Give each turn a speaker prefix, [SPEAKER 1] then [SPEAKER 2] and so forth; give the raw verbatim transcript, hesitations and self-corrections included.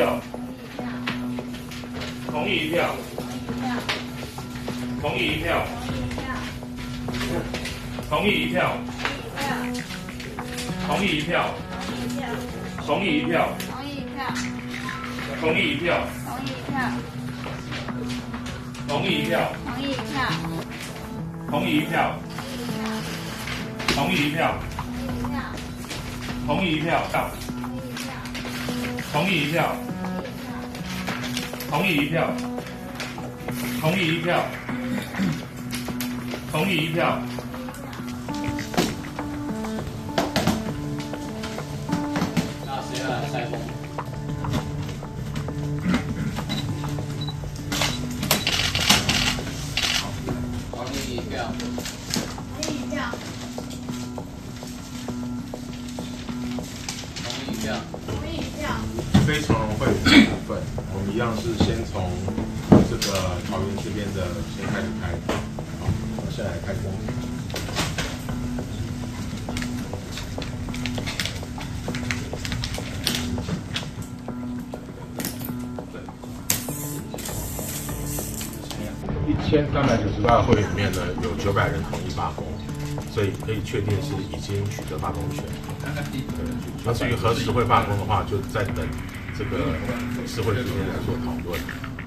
[SPEAKER 1] 票。同意一票。同意一票。同意一票。同意一票。同意一票。同意一票。同意一票。同意一票。同意一票。同意一票。同意一票。同意一票。同意一票。同意一票。
[SPEAKER 2] 那谁来塞风？同意一票。同意一票。同意一票。同意一票。
[SPEAKER 3] 非从容会的部分，我们一样是先从这个桃园这边的先开始开，好，我们先来开工。一千三百九十八个会员里面呢，有九百人同意罢工，所以可以确定是已经取得罢工权。那至于何时会罢工的话，就在等这个市会这边来做讨论。